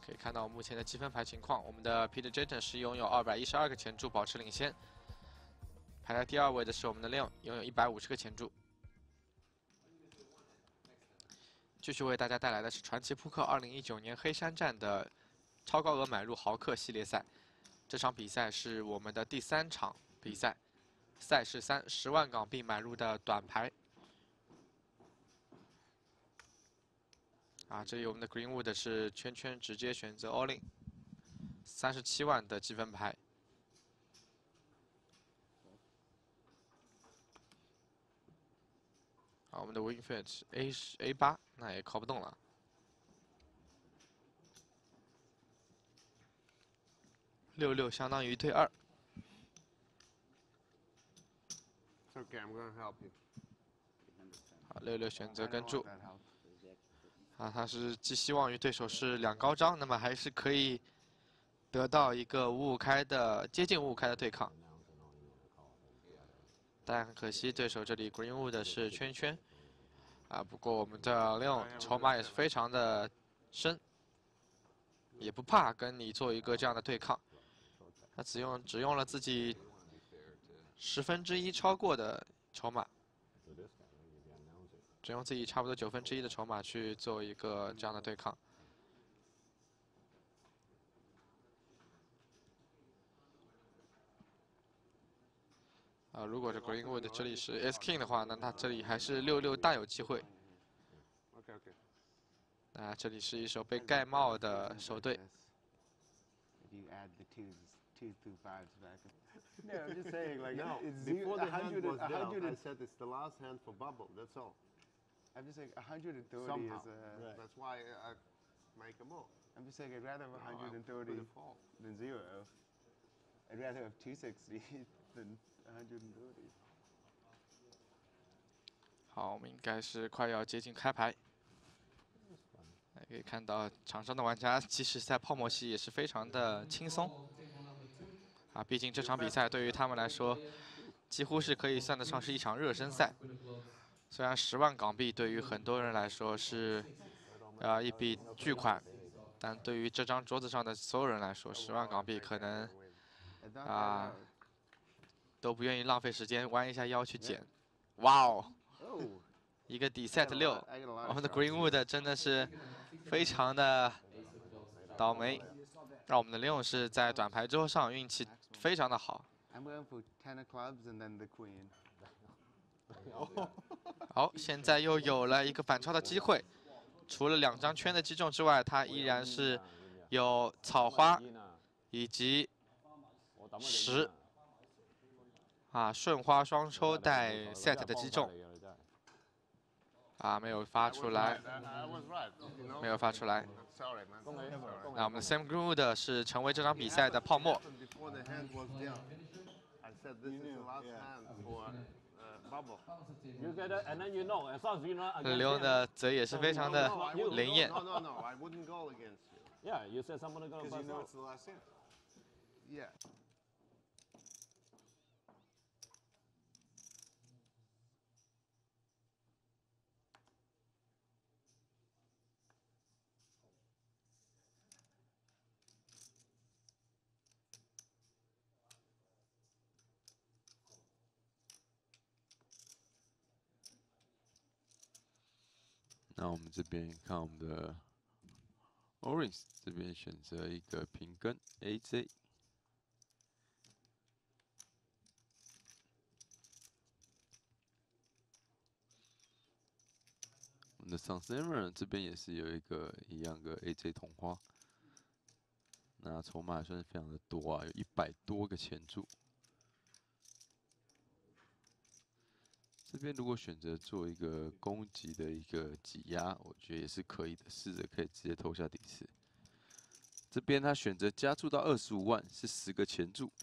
可以看到目前的积分牌情况，我们的 Peter Jeton 是拥有212个钱柱，保持领先。排在第2位的是我们的 Leon，拥有150个钱柱。继续为大家带来的是传奇扑克2019年黑山站的超高额买入豪客系列赛。这场比赛是我们的第3场比赛，赛事3 10万港币买入的短牌。这里我们的 Greenwood 是圈圈直接选择 all in，37万的积分牌。我们的 Winfield 是 A8，那也靠不动了。66相当于对2。好，66选择跟注。他是寄希望于对手是2高张，那么还是可以得到一个5-5开的接近5-5开的对抗。但很可惜，对手这里 Greenwood 是圈圈。不过我们的 Leon 筹码也是非常的深，也不怕跟你做一个这样的对抗。他只用了自己1/10超过的筹码，只用自己差不多1/9的筹码去做一个这样的对抗。如果是 Greenwood 这里是 S King 的话，那他这里还是66大有机会。这里是一手被盖帽的手对。 No, I'm just saying, like, No, it's before the hand 100, was down, 100. I said it's the last hand for bubble. That's all. I'm just saying 130 Somehow. is a. Right. That's why I make a move. I'm just saying I'd rather have No, I 130 put a fall. than 0. I'd rather have 260 than 130. 好，我们应该是快要接近开牌。可以看到场上的玩家，即使在泡沫期也是非常的轻松。毕竟这场比赛对于他们来说，几乎是可以算得上是一场热身赛。虽然10万港币对于很多人来说是一笔巨款，但对于这张桌子上的所有人来说，10万港币可能都不愿意浪费时间弯一下腰去捡。哇哦！一个底 set 6，我们的 Greenwood 真的是非常的倒霉，让我们的Leon是在短牌桌上运气非常的好。 I'm going for 10 of clubs and then the queen. 好，现在又有了一个反超的机会。除了2张圈的击中之外，他依然是有草花以及10。顺花双抽带 set 的击中。没有发出来，没有发出来。那我们的 Sam Greenwood 是成为这场比赛的泡沫。Leon 的嘴也是非常的灵验。 Yeah, you said someone gonna bust out. It's the last hand. Yeah. 那我们这边看我们的 Orange 这边选择一个平跟 AJ， 我们的 Sunsever 这边也是有一样个 AJ 同花，那筹码还算是非常的多有100多个钱柱。这边如果选择做一个攻击的一个挤压，我觉得也是可以的，试着可以直接偷下底池。这边他选择加注到25万，是10个钱柱。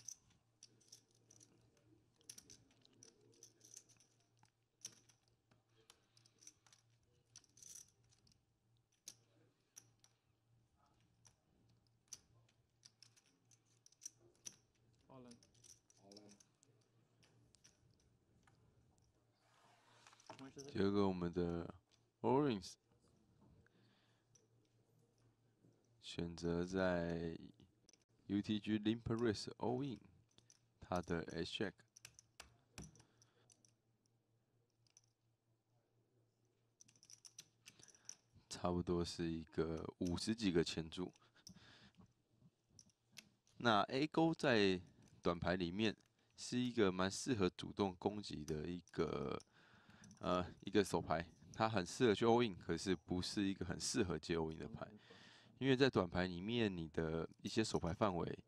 第二个我们的 Orange 选择在 UTG Limp Race All In 他的 H Jack。差不多是一个50几个前注。那 A 勾在短牌里面是一个蛮适合主动攻击的一个手牌，它很适合去 all in， 可是不是一个很适合接 all in 的牌，因为在短牌里面你的一些手牌范围，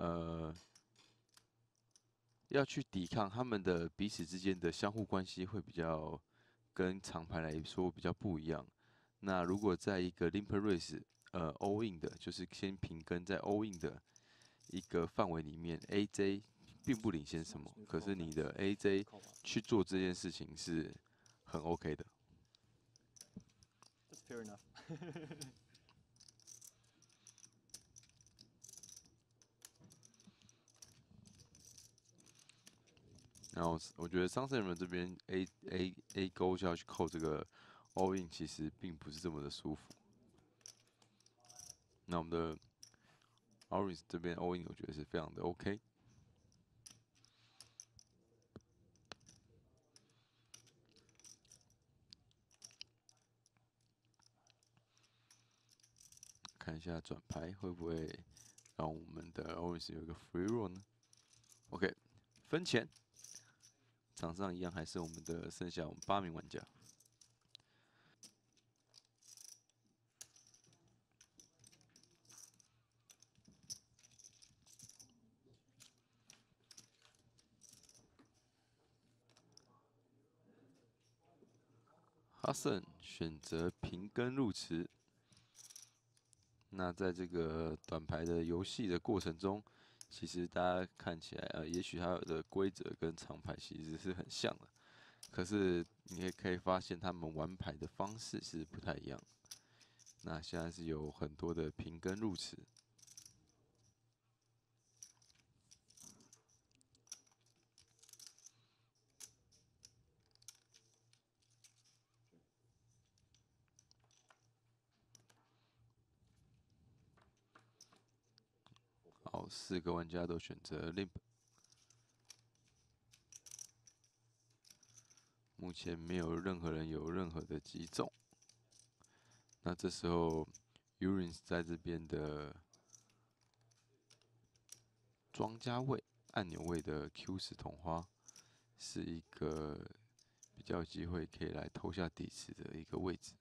要去抵抗他们的彼此之间的相互关系会比较跟长牌来说比较不一样。那如果在一个 limp race all in 的，就是先平跟在 all in 的一个范围里面 ，AJ 并不领先什么，可是你的 AJ 去做这件事情是很 OK 的。 That's fair enough. 然后我觉得桑葚人这边 A 勾就要去扣这个 all in， 其实并不是这么的舒服。那我们的 Orange 这边 all in 我觉得是非常的 OK。看一下转牌会不会让我们的 Orange 有一个 free roll 呢 ？OK， 分钱，场上一样还是我们的剩下我们8名玩家。哈森选择平跟入池。那在这个短牌的游戏的过程中，其实大家看起来，也许它的规则跟长牌其实是很像的，可是你也可以发现他们玩牌的方式是不太一样。那现在是有很多的平跟入池。好，4个玩家都选择 limp。目前没有任何人有任何的击中。那这时候 Urins 在这边的庄家位、按钮位的 Q10同花，是一个比较有机会可以来偷下底池的一个位置。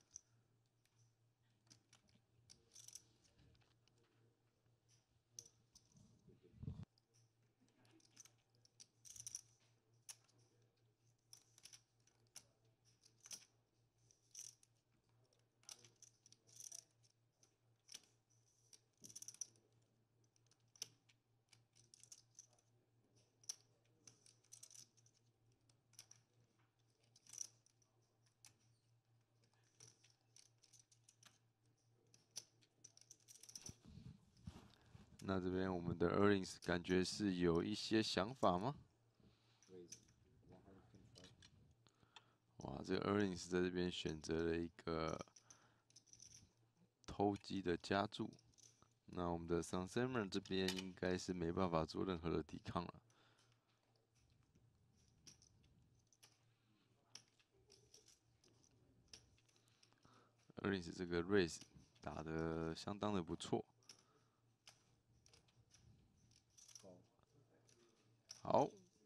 那这边我们的 Earnings 感觉是有一些想法吗？哇，这个 Earnings 在这边选择了一个偷鸡的加注，那我们的 Sunsimmer 这边应该是没办法做任何的抵抗了。Earnings 这个 race 打得相当的不错。好，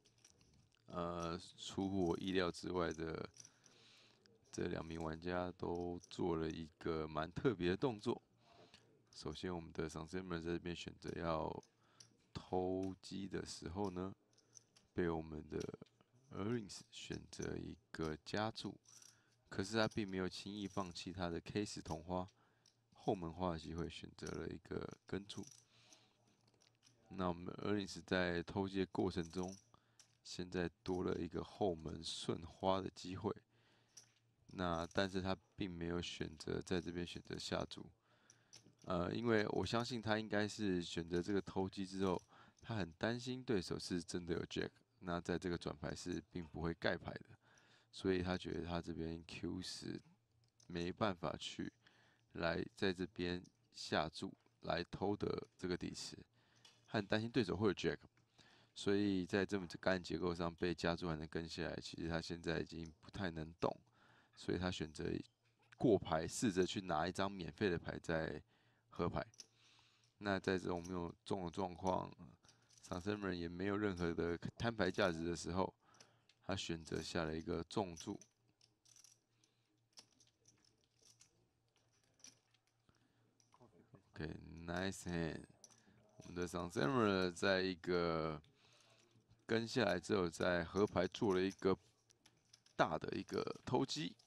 出乎我意料之外的，这2名玩家都做了一个蛮特别的动作。首先，我们的 Sunsimmer 在这边选择要偷鸡的时候呢，被我们的 Earnings 选择一个加注，可是他并没有轻易放弃他的 K10同花后门花的机会，选择了一个跟注。那我们 Earnings 在偷接过程中，现在多了一个后门顺花的机会。那但是他并没有选择在这边选择下注，因为我相信他应该是选择这个偷鸡之后，他很担心对手是真的有 Jack， 那在这个转牌是并不会盖牌的，所以他觉得他这边 Q10没办法去来在这边下注来偷的这个底池，他很担心对手会有 Jack， 所以在这么干结构上被加注还能跟下来，其实他现在已经不太能动，所以他选择过牌，试着去拿一张免费的牌在喝牌。那在这种没有中的状况，桑森人也没有任何的摊牌价值的时候，他选择下了一个重注。OK，nice hand。我们的桑森人在一个跟下来之后，在河牌做了一个大的一个偷鸡。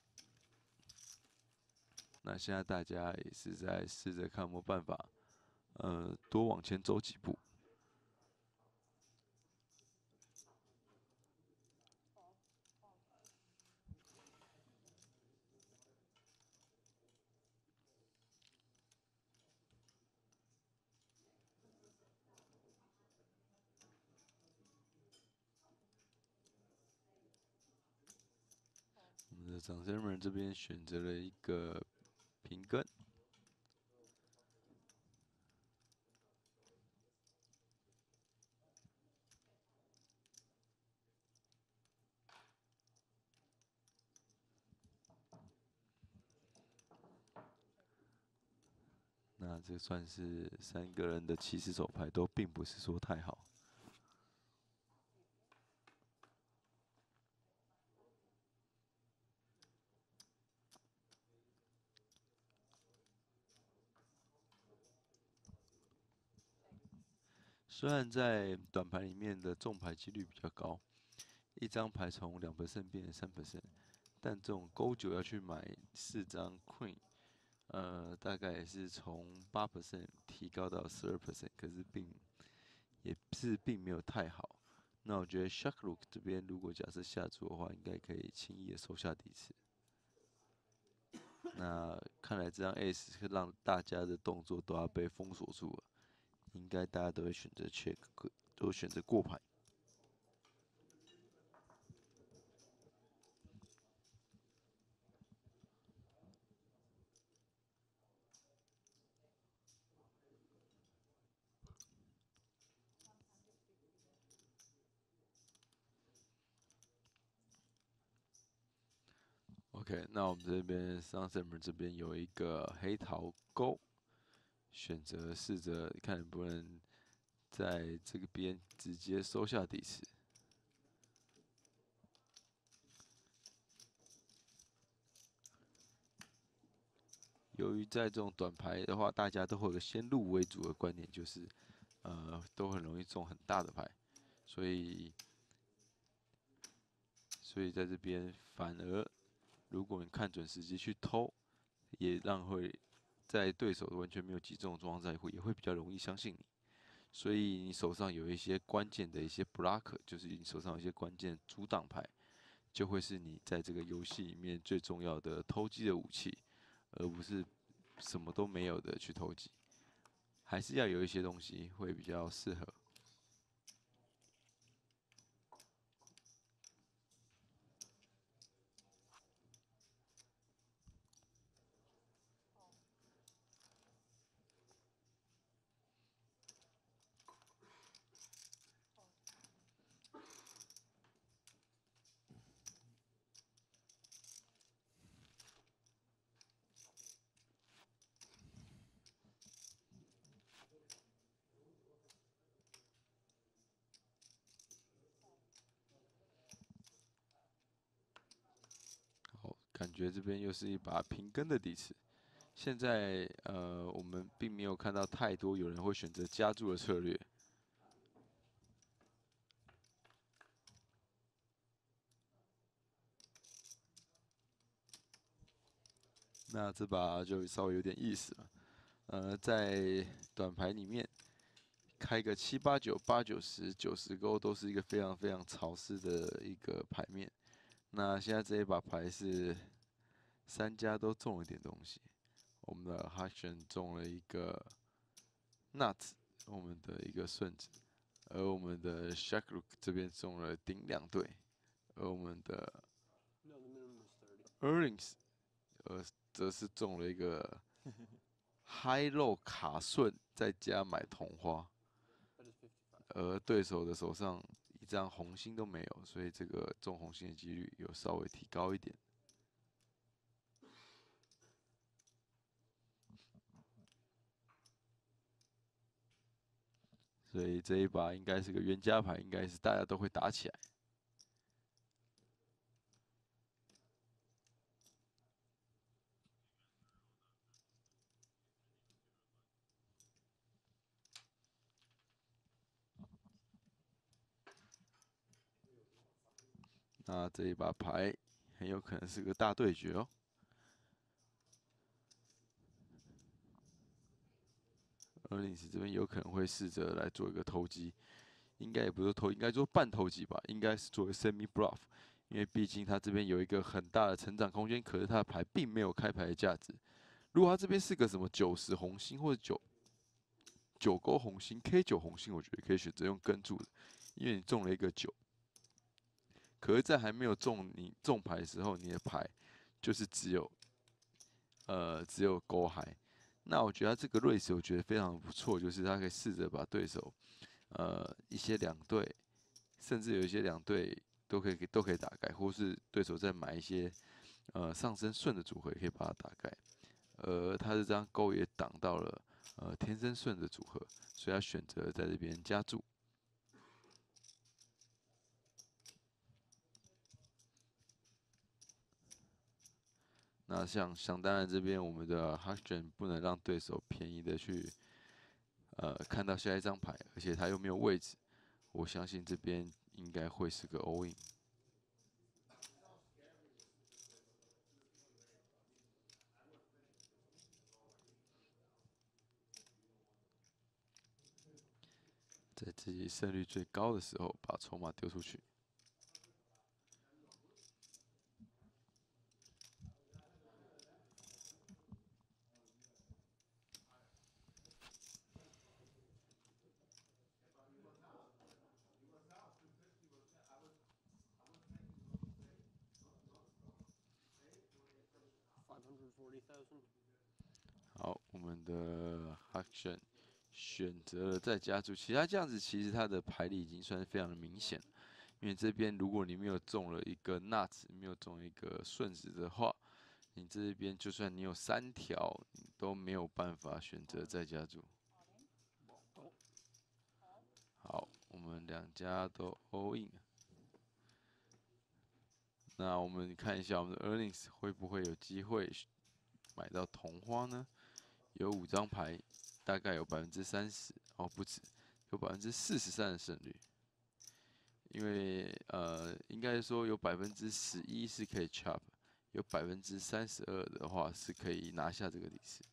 那现在大家也是在试着看有没有办法，多往前走几步。我们的掌声人这边选择了一个平跟。那这算是3个人的起始手牌都并不是说太好。虽然在短牌里面的中牌几率比较高，一张牌从2% 变成3%，但这种勾9要去买4张 Queen， 大概也是从8% 提高到12%，可是并没有太好。那我觉得 Sharklook 这边如果假设下注的话，应该可以轻易的收下底池。那看来这张 Ace 是让大家的动作都要被封锁住了。应该大家都会选择 check， 都选择过牌。OK， 那我们这边 Sunset 这边有一个黑桃勾，选择试着看能不能在这个边直接收下底池。由于在这种短牌的话，大家都会有个先入为主的观念，就是都很容易中很大的牌，所以在这边反而如果你看准时机去偷，也会在对手完全没有击中的状况下，也会比较容易相信你。所以你手上有一些关键的一些 block， 就是你手上有一些关键阻挡牌，就会是你在这个游戏里面最重要的偷鸡的武器，而不是什么都没有的去偷鸡。还是要有一些东西会比较适合。好，感觉这边又是一把平跟的底池。现在我们并没有看到太多有人会选择加注的策略。那这把就稍微有点意思了。在短牌里面开个7、8、9、8、9、10、90勾都是一个非常非常潮湿的一个牌面。那现在这一把牌是3家都中了点东西。我们的 Hushen 中了一个 Nuts， 我们的一个顺子，而我们的 Sharklook 这边中了顶2对，而我们的 Earnings 则是中了一个 high low 卡顺，再加买同花，而对手的手上一张红心都没有，所以这个中红心的几率有稍微提高一点。所以这一把应该是个冤家牌，应该是大家都会打起来。那这一把牌很有可能是个大对决哦。Ernest 这边有可能会试着来做一个投机，应该也不是投，应该做半投机吧，应该是作为 semi bluff， 因为毕竟他这边有一个很大的成长空间，可是他的牌并没有开牌的价值。如果他这边是个什么90红心或者9勾红心 K9 红心，我觉得可以选择用跟注的，因为你中了一个9。可是，在还没有你中牌的时候，你的牌就是只有勾牌。那我觉得他这个瑞士我觉得非常不错，就是他可以试着把对手一些两队，甚至有一些两队都可以打盖，或是对手再买一些上升顺的组合也可以把它打盖。他这张勾也挡到了天生顺的组合，所以他选择在这边加注。那想当然这边我们的 Hudson 不能让对手便宜的去看到下一张牌，而且他又没有位置，我相信这边应该会是个 all in。在自己胜率最高的时候，把筹码丢出去。好，我们的 Hudson 选择了再加注，其他这样子其实他的牌力已经算是非常的明显，因为这边如果你没有中了一个 nuts， 没有中一个顺子的话，你这边就算你有3条，你都没有办法选择再加注。好，我们2家都 all in。那我们看一下我们的 earnings 会不会有机会买到同花呢？有5张牌，大概有30%，哦不止，有43%的胜率。因为应该说有11%是可以 chop， 有32%的话是可以拿下这个底池。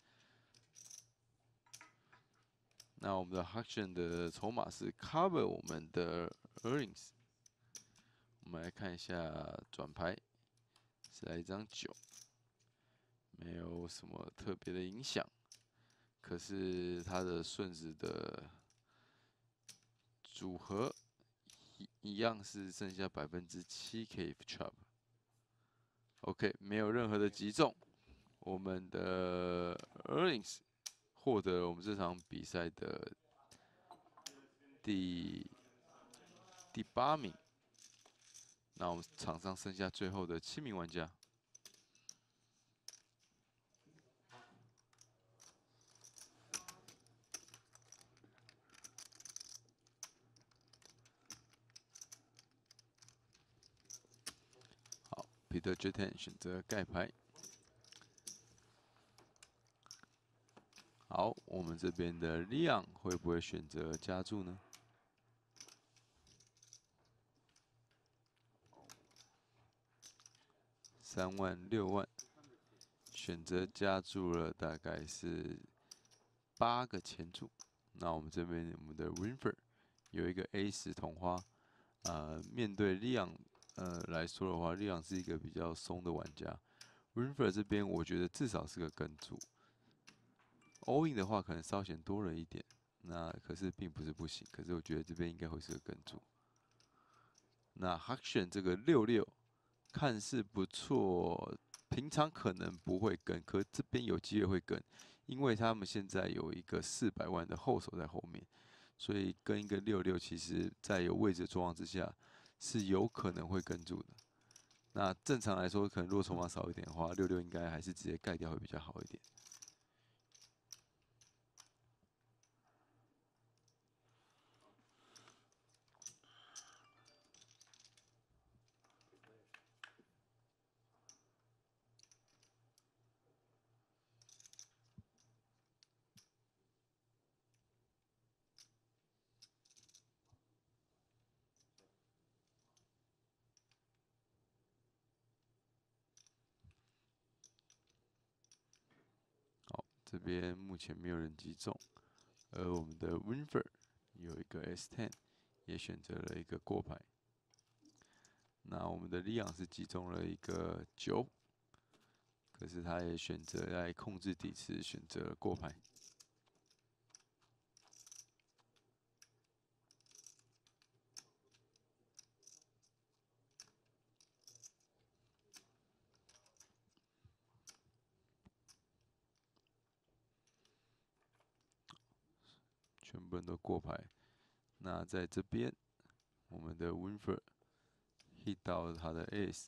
那我们的 Hudson 的筹码是 cover 我们的 earnings。我们来看一下转牌，是来一张9，没有什么特别的影响。可是它的顺子的组合一样是剩下7%可以 chop。OK， 没有任何的击中，我们的 earnings 获得了我们这场比赛的第8名。那我们场上剩下最后的7名玩家。好，Peter Jeter 选择盖牌。好，我们这边的 Leon 会不会选择加注呢？3万、6万，选择加注了大概是8个前注。那我们这边我们的 Winfrey 有一个 A10同花，面对 Leon 来说的话，Leon 是一个比较松的玩家。Winfrey 这边我觉得至少是个跟注。all in 的话可能稍显多了一点，那可是并不是不行，可是我觉得这边应该会是个跟注。那 Hudson 这个66看似不错，平常可能不会跟，可这边有机会会跟， 因为他们现在有一个400万的后手在后面，所以跟一个66，其实在有位置的状况之下，是有可能会跟住的。那正常来说，可能如果筹码少一点的话，66应该还是直接盖掉会比较好一点。好，这边目前没有人击中，而我们的 Winford 有一个 S10，也选择了一个过牌。那我们的利昂是击中了一个9，可是他也选择来控制底池，选择了过牌。全部人都过牌。那在这边，我们的 Winford hit 到了他的 Ace。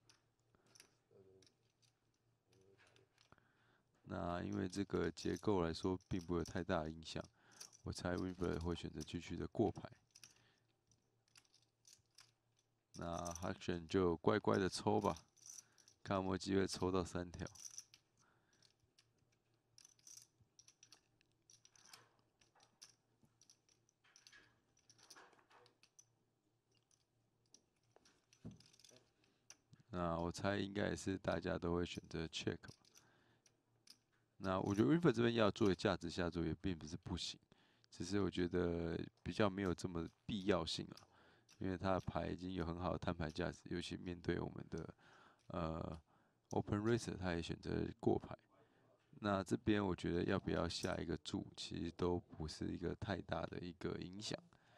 那因为这个结构来说，并不会有太大的影响，我猜 Winford 会选择继续的过牌。那 Hudson 就乖乖的抽吧，看有没有机会抽到3条。那我猜应该也是大家都会选择 check 吧。那我觉得 Winford 这边要做价值下注也并不是不行，只是我觉得比较没有这么必要性了，因为他的牌已经有很好的摊牌价值，尤其面对我们的Open Racer， 他也选择过牌。那这边我觉得要不要下一个注，其实都不是一个太大的一个影响。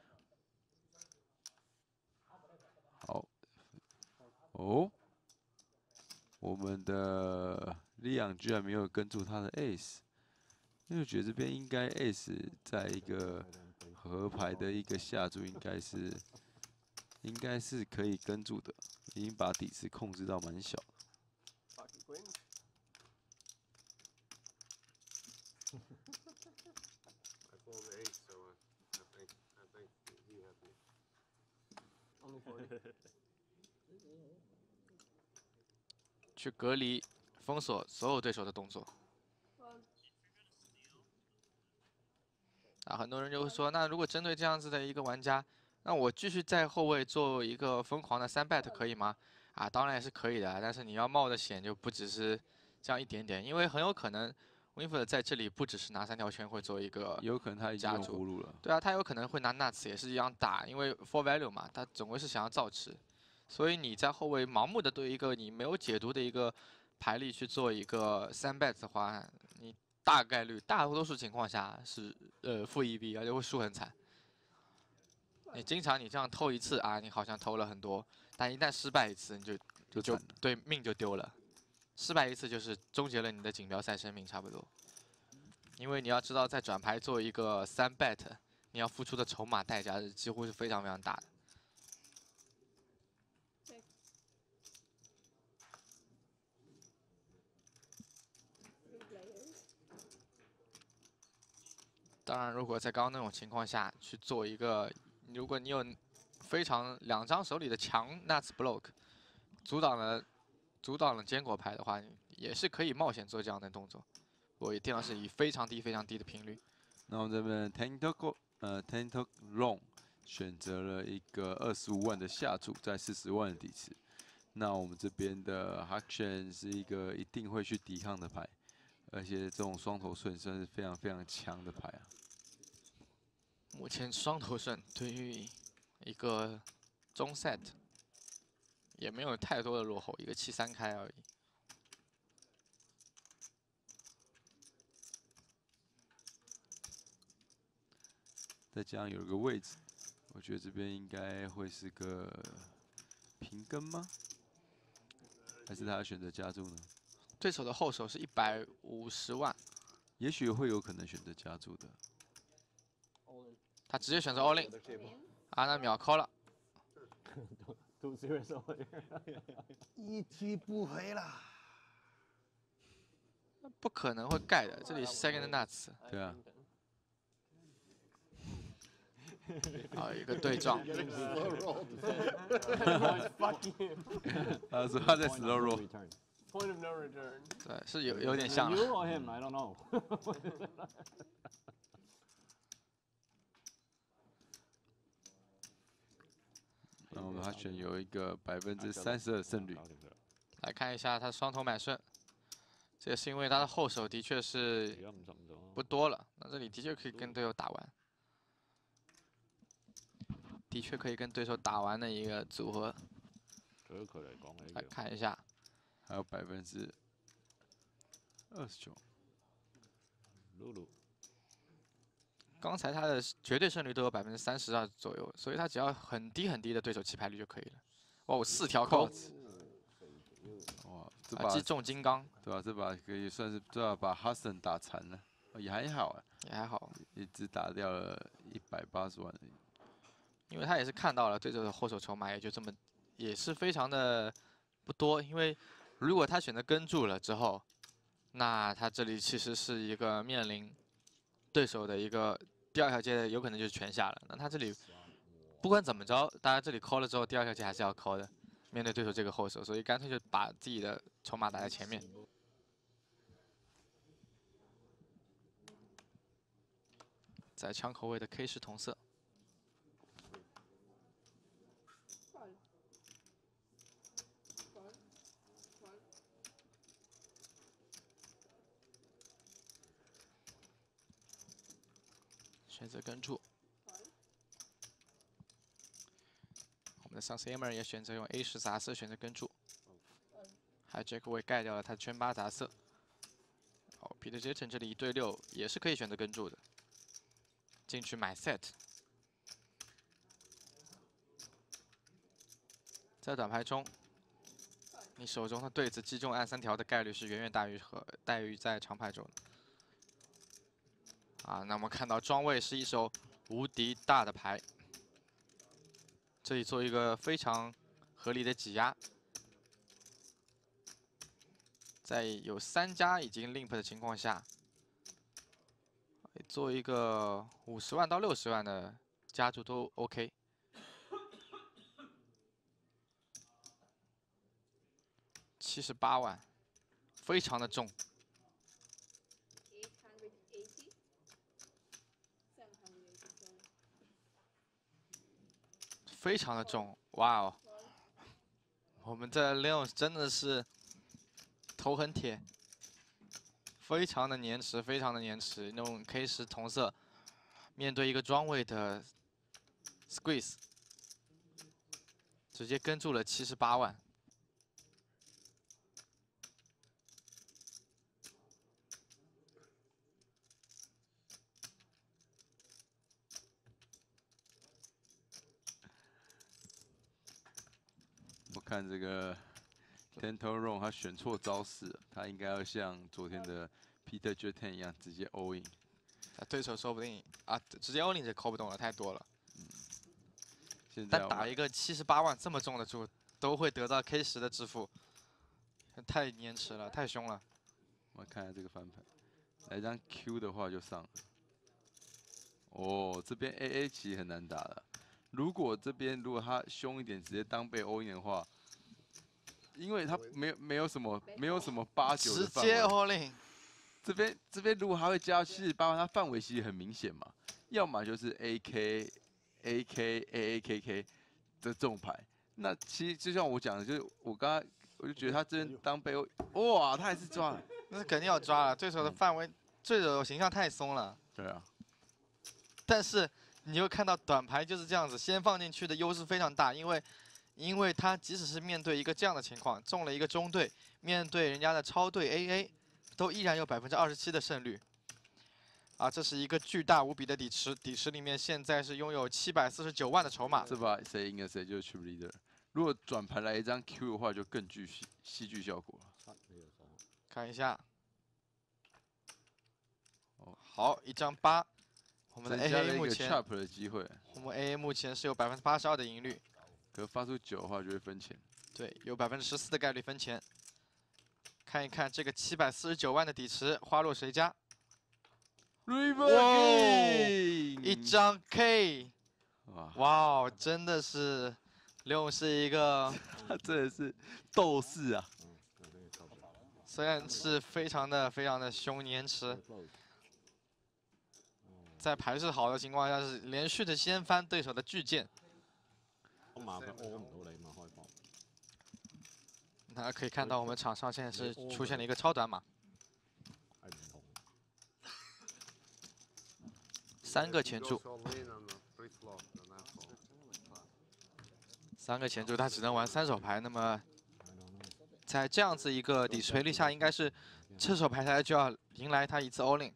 好，哦。我们的利昂居然没有跟住他的 Ace， 因为我觉得这边应该 Ace 在一个合牌的一个下注，应该是可以跟住的，已经把底池控制到蛮小。 Pocket queen. I fold the 8, so I think he has me. Only 40. 去隔离、封锁所有对手的动作。啊，很多人就会说，那如果针对这样子的一个玩家，那我继续在后卫做一个疯狂的3bet 可以吗？啊，当然也是可以的，但是你要冒的险就不只是这样一点点，因为很有可能 Winford 在这里不只是拿3条圈会做一个有可能他已经用葫芦了。 对啊，他有可能会拿 nuts 也是一样打，因为 for value 嘛，他总归是想要造池，所以你在后卫盲目的对一个你没有解读的一个牌力去做一个3bet 的话，你大概率大多数情况下是负1B，而且会输很惨。你经常你这样偷一次啊，你好像偷了很多，但一旦失败一次，你就对命就丢了。失败一次就是终结了你的锦标赛生命，差不多。因为你要知道，在转牌做一个3bet，你要付出的筹码代价是几乎是非常非常大的。当然，如果在刚刚那种情况下去做一个，如果你有非常2张手里的强 nuts block， 阻挡了坚果牌的话，也是可以冒险做这样的动作。我一定要是以非常低的频率。 那我们这边 Tentacle Long 选择了一个25万的下注，在40万的底池。那我们这边的 Hudson 是一个一定会去抵抗的牌，而且这种双头顺算是非常非常强的牌啊。 目前双头顺对于一个中 set 也没有太多的落后，一个7-3开而已。 再加上有一个位置，我觉得这边应该会是个平跟吗？还是他选择加注呢？ 对手的后手是150万， 也许会有可能选择加注的。 他直接选择 all in， 啊，那秒 call 了。 Too serious over here. 一击不回啦。 不可能会盖的，这里是 second nuts。 对啊， 啊，一个对撞。 他说他在 slow roll。 Point of no return. 对，是有点像 You 了。 or him? I don't know. 然后他选有一个32%的胜率。 来看一下他双头买顺，这也是因为他的后手的确是不多了，那这里的确可以跟队友打完，的确可以跟对手打完的一个组合。来看一下， 还有29%。 刚才他的绝对胜率都有32%左右，所以他只要很低很低的对手弃牌率就可以了。哇，我4条扣， 哇，这啊， 把击中金刚对吧？这把可以算是把哈森打残了，也还好啊， 也还好， 也只打掉了180万而已。 因为他也是看到了对手的后手筹码也就这么，也是非常的不多。因为如果他选择跟注了之后，那他这里其实是一个面临对手的一个第2条街，有可能就是全下了。那他这里不管怎么着，大家这里 call 了之后，第2条街还是要 call 的，面对对手这个后手，所以干脆就把自己的筹码打在前面。在枪口位的 K 是同色。 选择跟注，我们的 Sunsamer 也选择用 A10杂色选择跟注，还有 Jack 位盖掉了他的圈8杂色。哦，Peter Jackson 这里1对6也是可以选择跟注的，进去买 set。在短牌中，你手中的对子击中暗3条的概率是远远大于在长牌中的。 啊，那我们看到庄位是一手无敌大的牌，这里做一个非常合理的挤压，在有3家已经 limp 的情况下，做一个50万到60万的加注都 OK。78万，非常的重。 非常的重，哇哦！我们这 Leon 真的是头很铁，非常的粘持，非常的粘持。那种 K10同色，面对一个庄位的 squeeze， 直接跟住了78万。 我看这个 Tento Ron 他选错招式了，他应该要像昨天的 Peter Jetten 一样直接 all in。 对手说不定啊，直接 all in 就扣不动了，太多了。 现在但打一个78万这么重的注，都会得到 K10的支付，太粘持了，太凶了。 我们看一下这个翻盘，来张 Q 的话就上了。哦，这边 AA 其实很难打的。如果这边如果他凶一点，直接当被 all in 的话，因为他没有什么8、9 直的范围接 all in。 这边如果他会加78万，他范围其实很明显嘛，要么就是 AK、AAKK 的这种牌。那其实就像我讲的，就是我就觉得他这边当被 哇，他还是抓了。 那是肯定要抓了，对手的范围，对手形象太松了。 对啊。 但是你又看到短牌就是这样子，先放进去的优势非常大，因为他即使是面对一个这样的情况，中了一个中队，面对人家的超队 AA， 都依然有27%的胜率。啊，这是一个巨大无比的底池，底池里面现在是拥有749万的筹码。 这把谁赢了谁就是 Trip Leader。如果转盘来一张 Q 的话，就更具戏剧效果了。 看一下， 好，一张8，我们的增加了 AA 一个目前 chop 的机会， 我们 AA 目前是有82%的赢率， 可发出9的话就会分钱。 对，有14%的概率分钱。看一看这个749万的底池花落谁家？ River 哇哦 King 一张 K， 哇， 哇哦，真的是刘是一个， 他真的是斗士啊！ 虽然是非常的凶延迟，在牌势好的情况下是连续的掀翻对手的巨剑。 咁麻煩屙唔到你嘛開放。 大家可以看到，我们场上现在是出现了一个超短码， 係唔同。 3个前注， Goes all in on the pre-flop, then I fold. 3个前注，他只能玩3手牌。那么在这样子一个底池赔率下，应该是这手牌他就要迎来他一次 all in。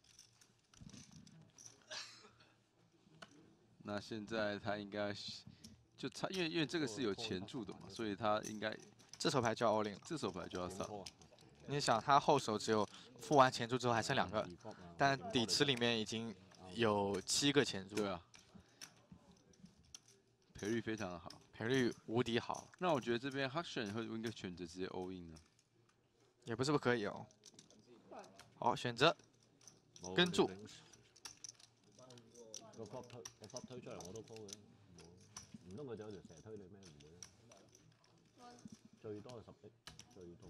那现在他应该就差，因为这个是有前注的嘛，所以他应该这手牌就要 all in 了。 这手牌就要上。 你想，他后手只有付完前注之后还剩2个，但底池里面已经有7个前注， 对啊，赔率非常的好。 赔率无敌好， 那我觉得这边 Hudson 会不会应该选择直接 all in 呢？ 也不是不可以哦。好，選擇跟注。 個 flop 推出嚟我都 call 嘅，唔通佢就有條蛇推你咩？唔會啊，最多係10億，最多。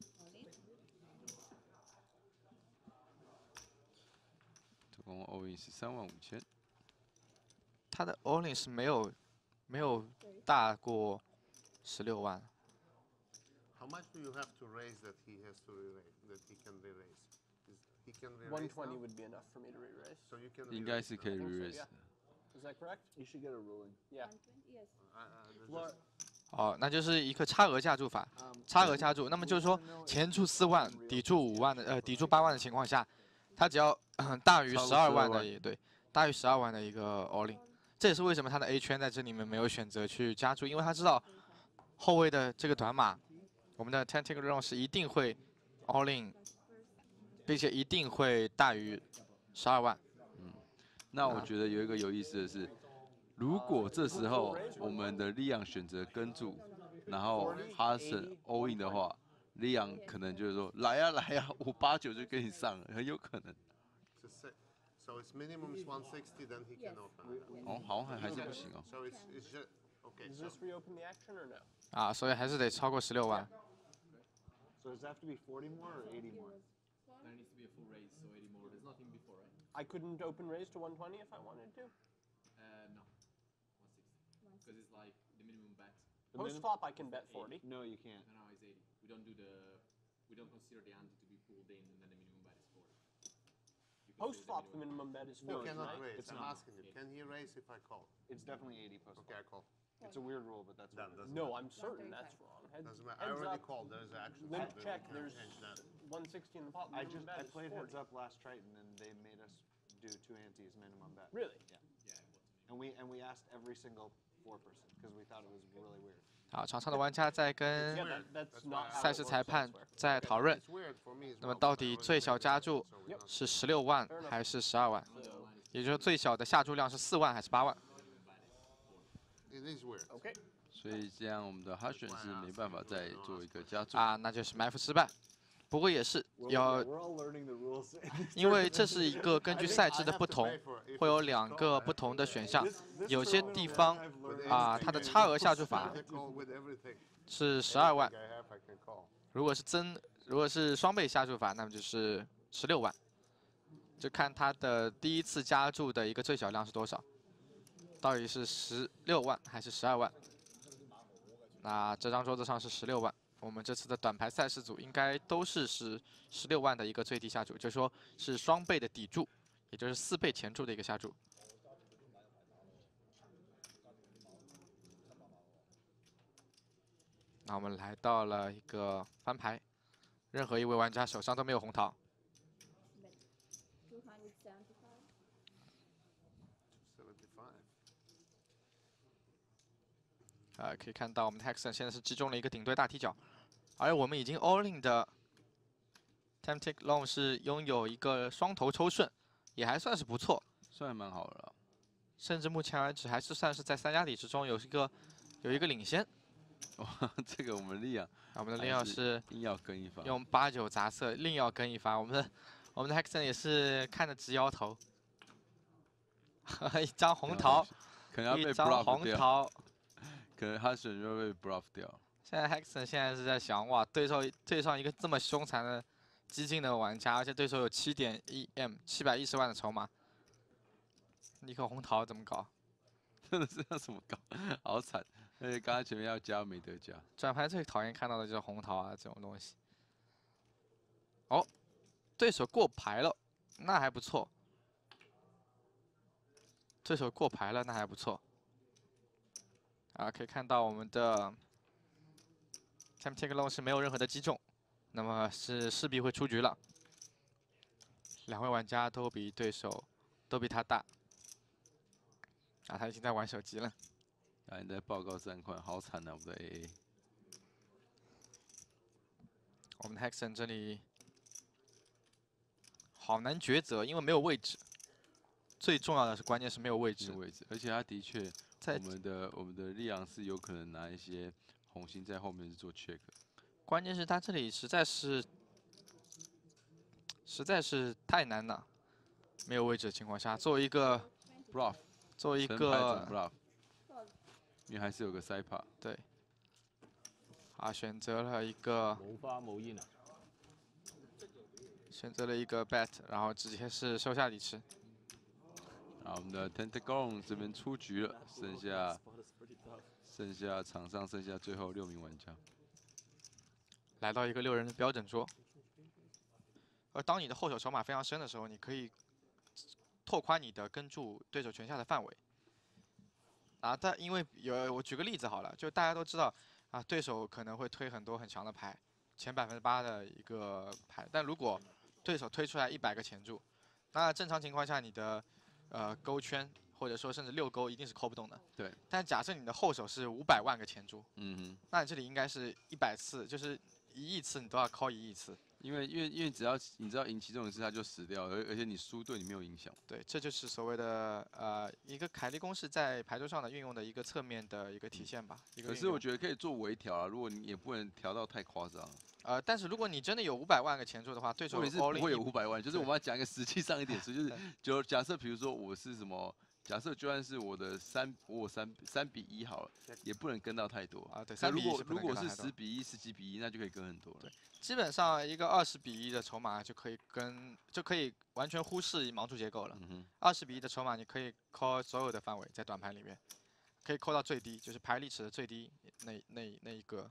总共 all in 是35000。 他的 all in 是没有大过16万。 How much do you have to raise that he has to re-raise, that he can re-raise? He can re-raise 120 now? would be enough for me to re-raise. So you can 应该 re-raise 是 now. 可以 Also, re-raise yeah. 的。 Is that correct? You should get a ruling. Yeah. Yes. There's just- 哦，那就是一个差额下注法， Um, 差额下注。那么就是说， we wanna know if 前注 it's 4万， real 底注5万的，底注8万的情况下，他只要大于超过 12 12 万的， 万也对，大于12万的一个 all in。这也是为什么他的 A 圈在这里面没有选择去加注，因为他知道后卫的这个短码，我们的 Tactic Round 是一定会 all in，并且一定会大于12万。 那我觉得有一个有意思的是，如果这时候我们的利昂选择跟注，然后哈森 all in 的话，利昂可能就是说来呀来呀，我8-9就跟你上了，很有可能。 So its minimum is 160, then he can open it. 哦，好像还是不行哦。 So it's just okay. Does So this reopen the action or no? 啊，所以还是得超过16万。 So does it have to be 40 more or 80 more? There needs to be a full raise, so 80 more. There's nothing before, right? I couldn't open raise to 120 if I wanted to. No. 160. Because it's like the minimum bet. Post flop, I can bet 40. No, you can't. No, it's 80. We don't consider the ante to be pulled in, and then the minimum bet is 40. You Post consider flop, the minimum- minimum bet is you 40, cannot right? raise. It's I'm not. asking you. Can he raise if I call? It's definitely 80 post. Okay, I call. It's a weird rule, but that's what it is. Doesn't No, matter. I'm certain that's wrong. Heads, Doesn't matter. I heads already up, called. There's action. limp so check, we can there's change that. 160 in the pot. I Minimum just bet I is played 40. heads up last Triton and they made us do 2 antes minimum bet. Really? And we asked every single 4-person because we thought it was really weird. 好，场上的玩家在跟 Yeah, that's That's not why how 赛 it 事 works 裁判 elsewhere. 在讨论 It's weird for me. 那么到底最小加注是16万还是12万？也就是说最小的下注量是4万还是8万？ It is weird. Okay. 所以这样我们的哈选是没办法再做一个加注。 啊，那就是埋伏失败。不过也是 We're 要， we're all learning the rules. 因为这是一个根据赛制的不同，会有2个不同的选项。有些地方啊，它的差额下注法 Call with everything. 是12万， I have, I can call. 如果是双倍下注法，那么就是16万。就看它的第一次加注的一个最小量是多少，到底是16万还是12万？那这张桌子上是16万。我们这次的短牌赛事组应该都是16万的一个最低下注，就是说是双倍的底注，也就是4倍前注的一个下注。那我们来到了一个翻牌，任何一位玩家手上都没有红桃。 75. 可以看到我们的 Hexon 现在是击中了一个顶对大踢脚，而我们已经 all in 的 Tempting Long 是拥有一个双头抽顺， 也还算是不错， 算蛮好的了。 甚至目前为止还是算是在3家底之中有一个领先。 哇，这个我们利亚， 我们的利奥是硬要跟一发， 用8、9杂色，另要跟一发。我们的 Hexen 也是看着直摇头，一张红桃， 可能要被一张 bluff 红掉， 桃。 可能他选就会被 bluff 掉。 现在 Hexen 现在是在想，哇，对上一个这么凶残的激进的玩家，而且对手有7.1M 710万的筹码，一颗红桃怎么搞？ 真的是要怎么搞？好惨！而且刚刚前面要加没得加。 转盘最讨厌看到的就是红桃啊这种东西。哦，对手过牌了，那还不错。对手过牌了，那还不错。啊，可以看到我们的 Time Take Long 是没有任何的击中，那么是势必会出局了。2位玩家都比他大。啊，他已经在玩手机了。 啊，你在报告3块，好惨啊！我们的 AA。 我们的 Hexen 这里好难抉择，因为没有位置。最重要的是，关键是没有位置。 而且他的确， 在我们的利昂是有可能拿一些红心在后面是做 check。 关键是他这里实在是太难了，没有位置的情况下，作为一个 bluff， 作为一成个牌转 bluff， 因为还是有个塞帕。 对，啊，选择了一个冇花冇煙啊！ 选择了一个 bet， 然后直接是收下底池。 啊，我们的 Tentagon 这边出局了，剩下场上剩下最后6名玩家。 来到一个6人的标准桌，而当你的后手筹码非常深的时候，你可以拓宽你的跟住对手权下的范围。啊，但因为我举个例子好了，就大家都知道啊，对手可能会推很多很强的牌，前8%的一个牌，但如果对手推出来100个前注，那正常情况下你的勾圈或者说甚至6勾一定是扣不动的。 对。 但假设你的后手是500万个前注， 嗯哼。 那你这里应该是100次，就是1亿次你都要call1亿次。 因为只要你知道赢其中一次他就死掉了，而且你输对你没有影响。 对，这就是所谓的一个凯利公式在牌桌上的运用的一个侧面的一个体现吧。 可是我觉得可以做微调啊，如果你也不能调到太夸张。 但是如果你真的有500万个前注的话，对手是不会有500万，就是我们要讲一个实际上一点数，就假设比如说我是什么，假设就算是我的3比1好了，也不能跟到太多啊。对，3比1是不如果是能跟到太多 10比1、17比1，那就可以跟很多了。 对，基本上一个20比1的筹码就可以完全忽视盲注结构了。20比1的筹码你可以 call 所有的范围在短盘里面，可以 call 到最低，就是牌力池的最低那一个。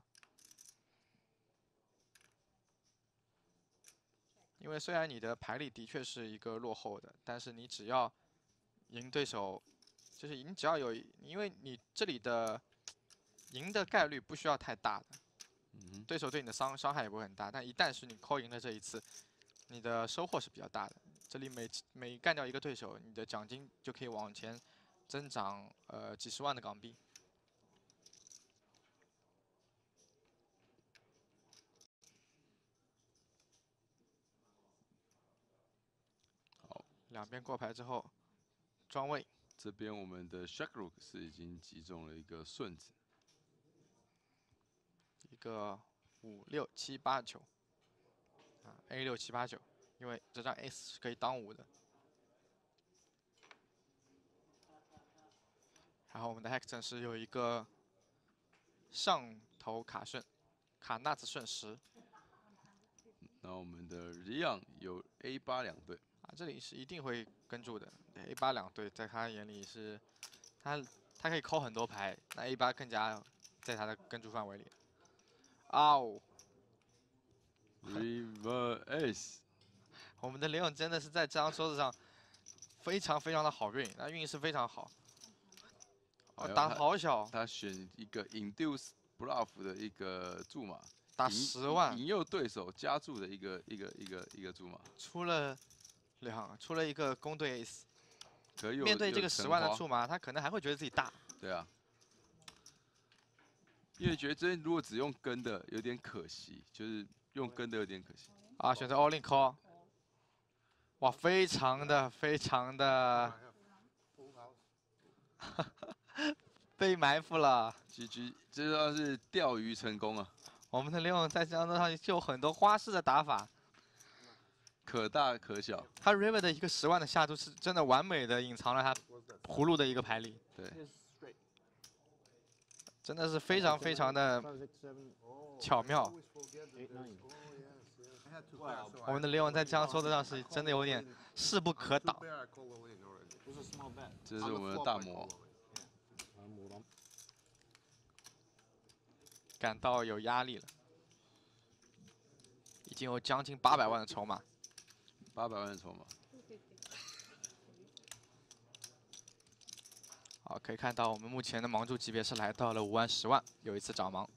因为虽然你的牌力的确是一个落后的，但是你只要赢对手，就是你只要有，因为你这里的赢的概率不需要太大的，对手对你的伤害也不会很大，但一旦是你call赢了这一次，你的收获是比较大的。这里每干掉一个对手，你的奖金就可以往前增长几十万的港币。两边过牌之后，庄位。 这边我们的 Shackrook 是已经击中了一个顺子， 一个5、6、7、8、9，啊 ，A 6、7、8、9，因为这张 S 是可以当5的。然后我们的 Hexen 是有一个上头卡顺，卡纳兹顺10。 然后我们的 Leon 有 A8 2对。 这里是一定会跟住的 ，A8 2对，在他眼里是，他可以抠很多牌，那 A8 更加在他的跟住范围里。哦 ，River Ace， 我们的雷勇真的是在这张桌子上非常的好运，那运势非常好。打好小， 他选一个 Induce Bluff 的一个注码， 打10万， 引诱对手加注的一个注码， 出了一个公对 Ace， 面对这个10万的注码，他可能还会觉得自己大。 对啊，因为觉得这边如果只用跟的有点可惜，就是用跟的有点可惜。 啊，选择 All In Call， 哇，非常的 I have full house. 被埋伏了。 GG，这要是钓鱼成功啊， 我们的刘勇在江桌上就有很多花式的打法， 可大可小。 他 River 的一个10万的下注是真的完美的隐藏了他 What's that? 葫芦的一个牌力， His straight. 真的是非常非常的 5, 6, 7, Oh, 巧妙。 I always forget that Eight, there's- nine. Oh, yes, yes. I had two pairs, so 我们的 I 刘勇在 already 江 lost. 桌子上是 I 真的 called 有 the 点 win. 势不 On 可 two 挡。 pair, I called the win already. It's a small bet. 这是 On 我 the 们的 flop, 大 I 魔 called，the win. 冇諗。 感到有压力了，已经有将近800万的筹码。 800万的筹码。 好，可以看到我们目前的盲注级别是来到了5万、10万，有一次涨盲。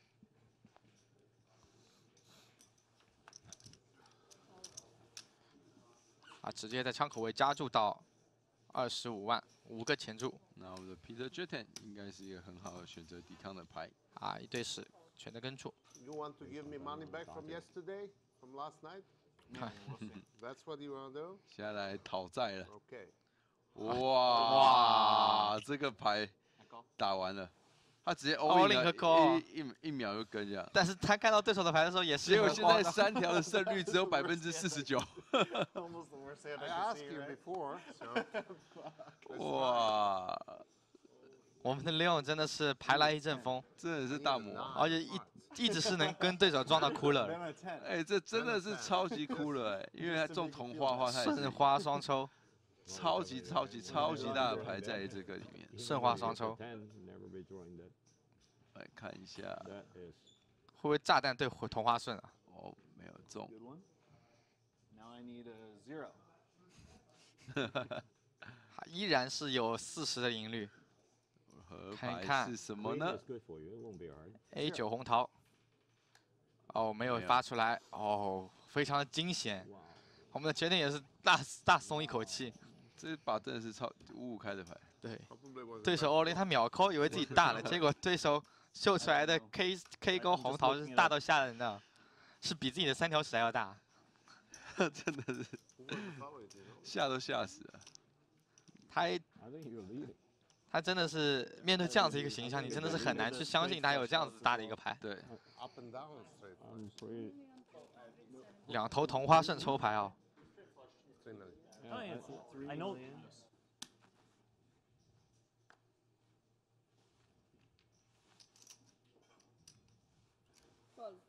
啊，直接在枪口位加注到25万，5个前注。 那我们的 Peter Jetten 应该是一个很好的选择抵抗的牌。 啊，1对10，全的跟注。 You want to give me money back from yesterday, from last night? That's what you want to do? 现在来讨债了。 Okay. 哇，这个牌打完了，他直接 all All in in 和 call 了，一秒就跟这样。 但是他看到对手的牌的时候，也是结果现在很慌张 3条的胜率只有49%。 Almost the worst hand I I could asked see, you right? before, so 哇， 我们的刘勇真的是牌来一阵风， 真的是大魔。 而且一直是能跟对手撞到哭了， Then a 10. 哎，这真的是超级酷了哎，因为他中童话话，他也是顺花双抽， 超级大的牌在这个里面。 顺花双抽， 10, never be drawing that. 来看一下， That is 会不会炸弹对同花顺啊？ 哦，没有中。 Good one. Now I need a 0. 依然是有40的赢率。 合牌看一看是什么 queen 呢 is？good for you. It won't be hard. A9红桃，哦，没有没有发出来，哦，非常的惊险。 Wow. 我们的决定也是大松一口气。 这把真的是超五开的牌。 对， probably was 对手欧林他秒扣，以为自己大了，结果对手秀出来的 K 勾红桃是大到吓人的，是比自己的3条屎还要大。 真的是 who was the favorite, you know? 吓都吓死了。 他 I think you're leading. 他真的是面对这样子一个形象，你真的是很难去相信他有这样子大的一个牌。 对， Up and down straight. I'm pretty. 2头同花顺抽牌哦， 3 million. Yeah, I know. Call.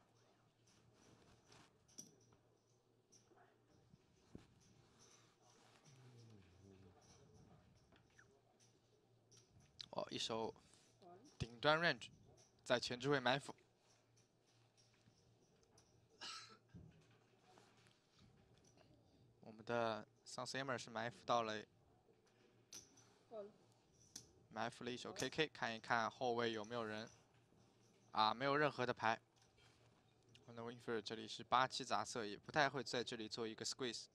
哦，一手顶端 range，在前置位埋伏。我们的 Sunsamer 是埋伏到了， Call. 埋伏了一手 KK， 看一看后位有没有人。啊，没有任何的牌。我们的 Winfer 这里是87杂色，也不太会在这里做一个 squeeze。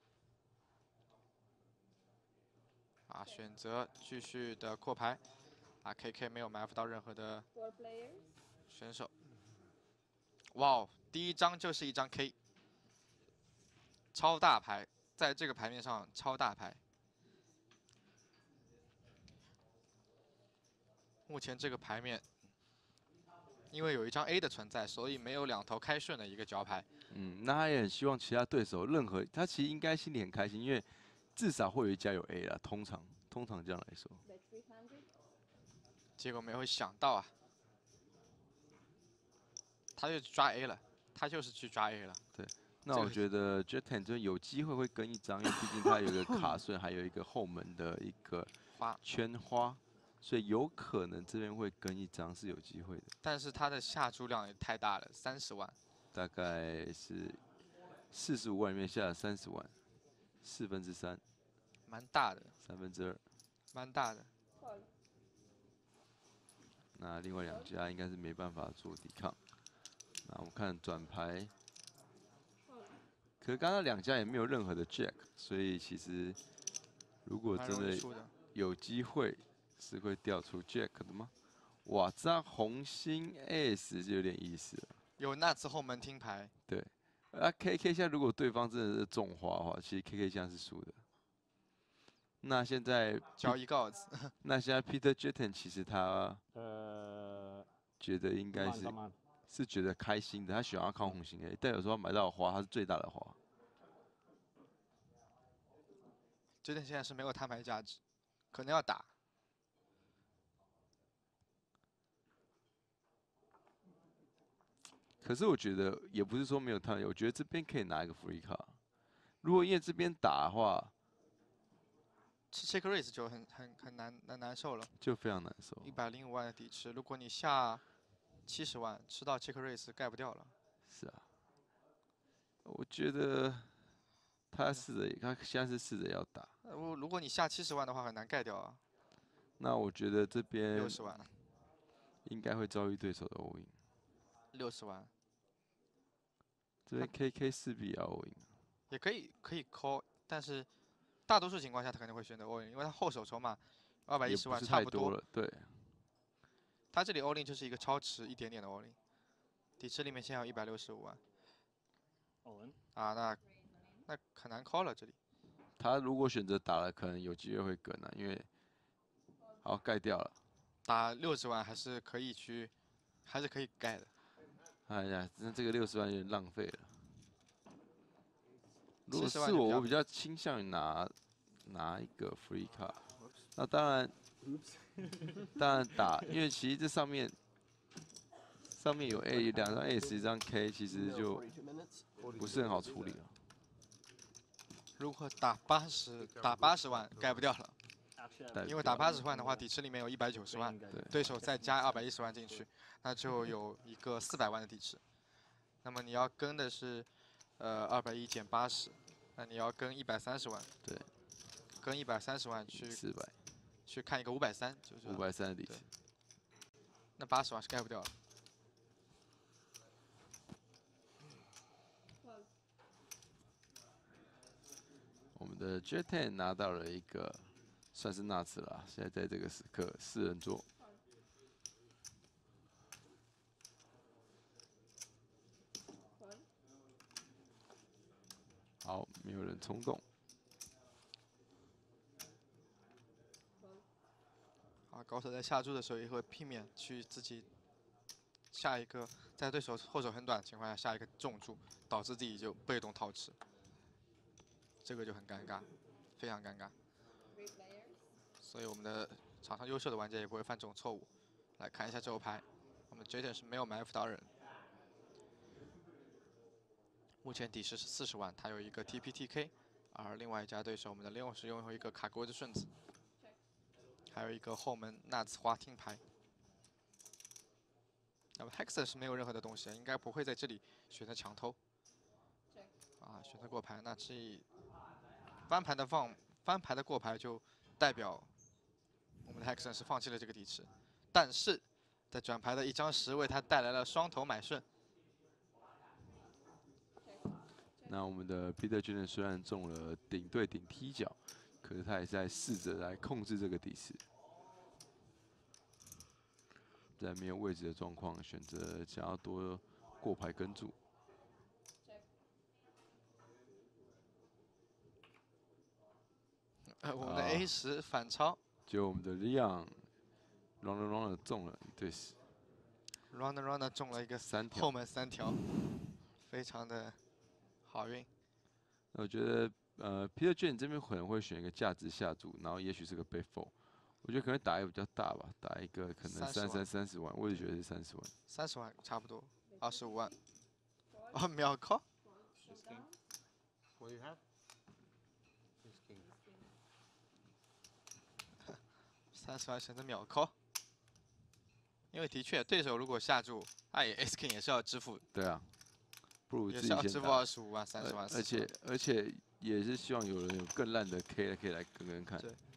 啊，选择继续的扩牌。啊 ，KK 没有埋伏到任何的 4 players. 选手。哇哦，第一张就是一张 K， 超大牌，在这个牌面上超大牌。目前这个牌面，因为有一张 A 的存在，所以没有2头开顺的一个角牌。 嗯，那他也很希望其他对手他其实应该心里很开心，因为至少会有一家有 A 啦，通常这样来说。 Bet 300. 结果没有想到啊，他就抓 A 了，他就是去抓 A 了。这个那我觉得 Jetten 这边有机会会跟一张，因为毕竟他有一个卡顺，还有一个后门的一个花， 圈花，所以有可能这边会跟一张是有机会的， 但是他的下注量也太大了，30万。 大概是45万里面下了30万，3/4， 蛮大的， 2/3。 蛮大的。 Call. 那另外2家应该是没办法做抵抗。那我们看转牌， Call. 可是刚刚2家也没有任何的 Jack， 所以其实如果蛮真的容易输的。 有机会是会掉出 Jack 的吗？哇，这样红心 S 就有点意思了。 有 nuts 后门听牌， KK 现在如果对方真的是重花的话，其实 KK 现在是输的。那现在交一个子， 那现在 Peter Jetten 其实他觉得应该是 10萬是觉得开心的，他喜欢要靠红心 A， 但有时候买到的花，它是最大的花。 这点现在是没有摊牌价值，可能要打。 可是我觉得也不是说没有摊牌，我觉得这边可以拿一个 free card。如果因为这边打的话， 吃 check raise 就很难受了， 就非常难受。 105万的底池，如果你下70万，吃到 check raise 盖不掉了。 是啊，我觉得他现在是试着要打。 如果你下70万的话，很难盖掉啊。 那我觉得这边 60万， 应该会遭遇对手的 all in。 60万， 这边 KK 势必要 all in。 也可以 call， 但是大多数情况下他肯定会选择 all in，因为他后手筹码210万差不多了。对， 他这里 all in 就是一个超值一点点的 all in， 底池里面现在有165万。啊，那很难 call 了这里。 他如果选择打了，可能有机会会跟啊，因为好盖掉了。 打60万还是可以盖的。 哎呀，那这个60万有点浪费了。如果是 70万我比较倾向于拿一个 free card。那当然打，因为其实这上面有 A 2张 S 1张 K， 其实就不是很好处理了。 如果打80万盖不掉了，因为打80万的话，底池里面有190万，对手再加210万进去，那就有一个400万的底池。那么你要跟的是210减80，那你要跟130万。 对。 跟130万去 400， 去看一个530，就是 530的底池。 那80万是盖不掉的。 我们的 Jetten 拿到了一个算是纳茨了，现在在这个时刻4人桌。好，没有人冲动。 啊，高手在下注的时候也会避免去自己下一个，在对手后手很短的情况下下一个重注，导致自己就被动套吃，这个就很尴尬，非常尴尬。所以我们的场上优秀的玩家也不会犯这种错误。来看一下这手牌，我们 Jetten 是没有埋伏到人。目前底池是40万，他有一个 TPTK， 而另外一家对手我们的利用是拥有一个卡钩的顺子，还有一个后门纳兹花听牌。那么 Hexen 是没有任何的东西，应该不会在这里选择强偷。啊，选择过牌，那这翻牌的过牌就代表我们的 Hexen 是放弃了这个底池，但是在转牌的一张10为他带来了双头买顺。 那我们的 Peter Jetten 虽然中了顶对顶踢脚，可是他也在试着来控制这个底池。在没有位置的状况，选择想要多过牌跟注。 我们的 A10反超， 就我们的 Leon，Runner 中了1对10。 Runner 中了一个后门3条，非常的好运。 我觉得Peter Jetten 这边可能会选一个价值下注，然后也许是个 bet fold。我觉得可能打一个比较大吧，打一个可能30万，我也觉得是30万。 30万差不多，25万。哦，秒 call。 What do you have? King. 30万选择秒 call， 因为的确对手如果下注，他也 S King 也是要支付。 对啊，不如自己先也是要支付25万、30万。 而且也是希望有人有更烂的 K 可以来跟看。